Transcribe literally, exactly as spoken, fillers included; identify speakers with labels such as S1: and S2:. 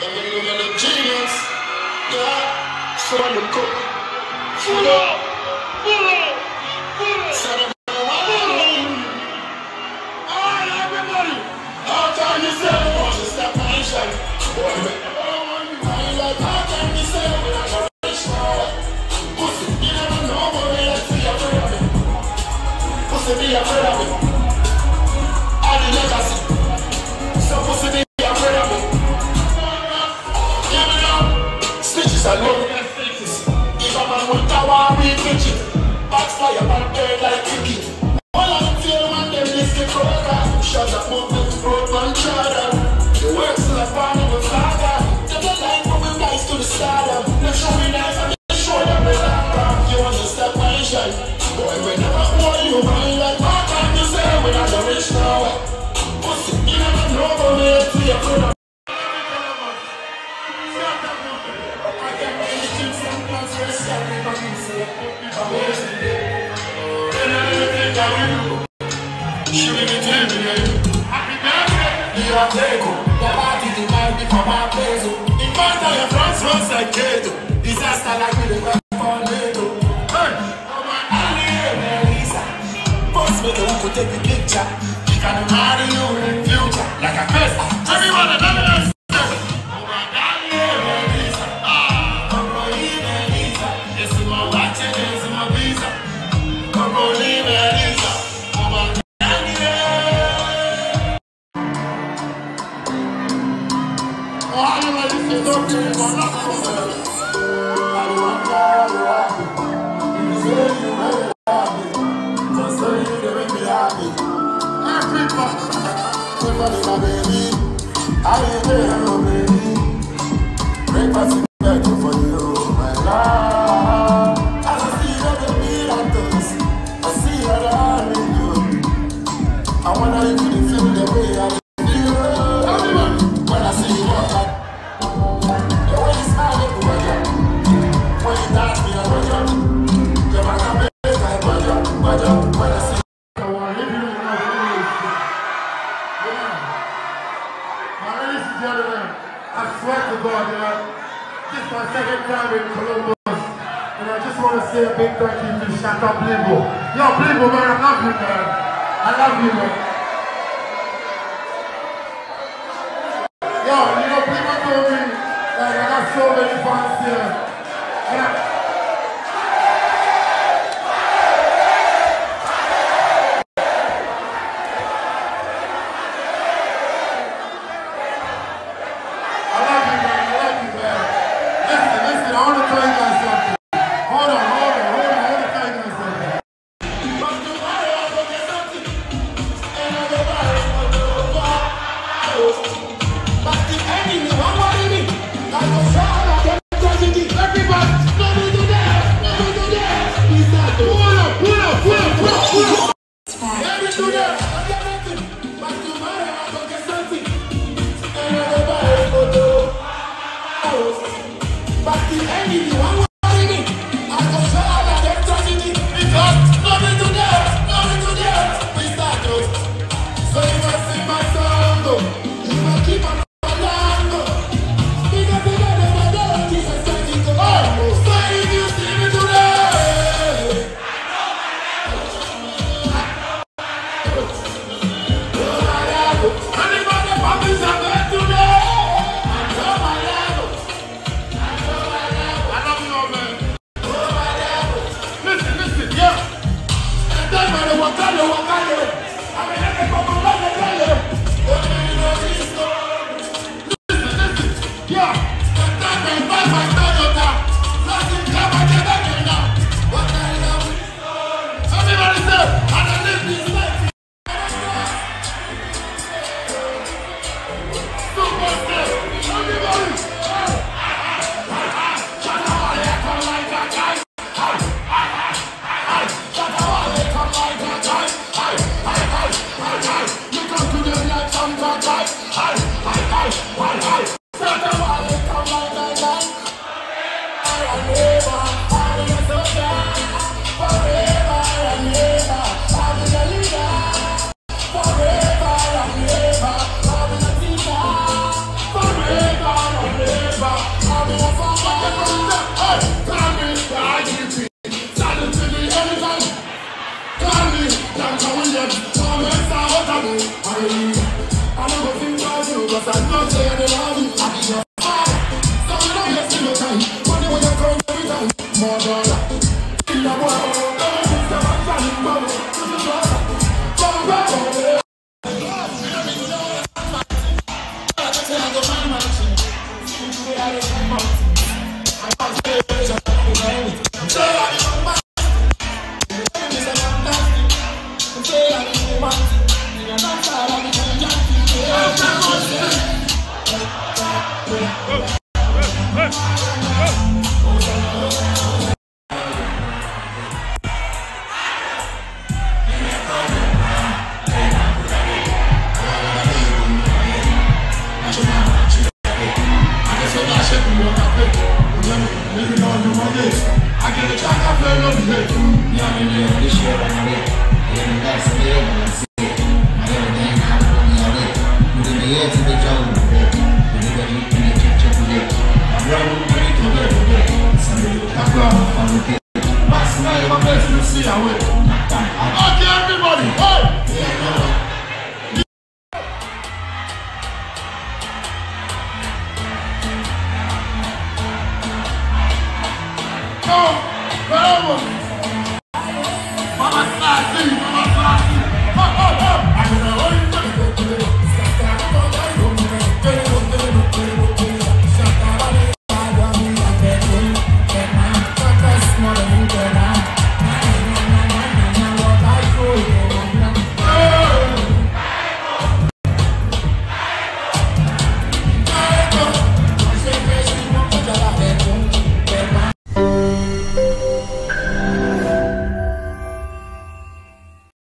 S1: Genius, yeah, so I look up. Full up, full up, full up. Set up the wine. Alright, everybody. How can you say we want to step my shine? Boy, make the wine like how can you say we want to reach now? Pussy, you never know, but we like to be afraid of it. Pussy, be afraid of it. All the legacy. So pussy, be afraid of it. I love their faces. If a man want power, we pitch it. Backfire and burn like cricket. All of them feel when them this get broken. Shut up, movement, road, man, charter. The works like one of a father. They don't like when we rise to the stardom. They show me life and they show them we laugh. You understand my shine? Boy, we never want you, man. Like, how can you say we're not the rich now? Pussy, you never know, but we have to be afraid of. Disaster like with the tornado. Boss me the one who take the picture. He can marry you in the future. Like a curse. Everyone, another us. Everybody, just a no say the lobby. I be your father. So you don't waste no time. Money when you come every time. More dollar. In the world, don't miss the man from the bubble. To the brother. From brother. I get a track, I feel no good. Young and young, this year I'm lit. And the next day, I'm sick. I got a damn house on me, I lit. Put in the air to the jungle, lit. Put in the heat in the kitchen, lit. My brother, we need to get a lit. Somebody will come around and find a lit. What's the name of this? You see, I will. Okay, everybody, hey! Yeah, no. Come, forever.